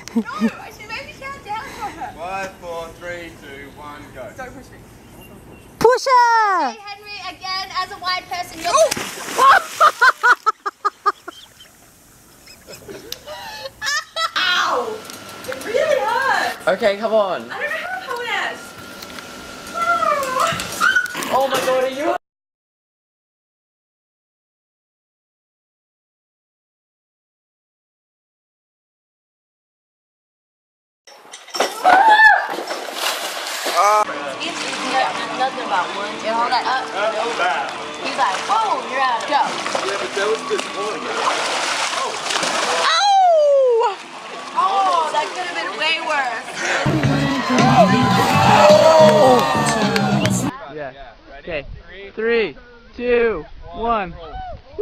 No, I should maybe count down for her. 5, 4, 3, 2, 1, go. Don't push me. Push her! Hey, Henry, again, as a white person, you're... Ow! It really hurts. Okay, come on. I don't know how to pull it. Oh my god, are you... Nothing about one. You hold that up. He's like, whoa, you're out. Go. Yeah, but that was disappointing. Oh! Oh, that could have been way worse. Yeah. Okay. 3, 2, 1. Woo!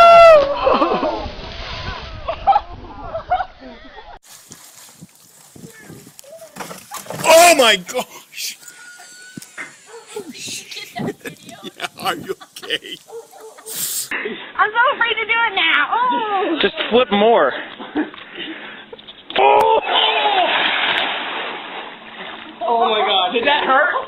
Oh my gosh! Oh shit! Yeah, are you okay? I'm so afraid to do it now. Oh! Just flip more. Oh! Oh my god, did that hurt?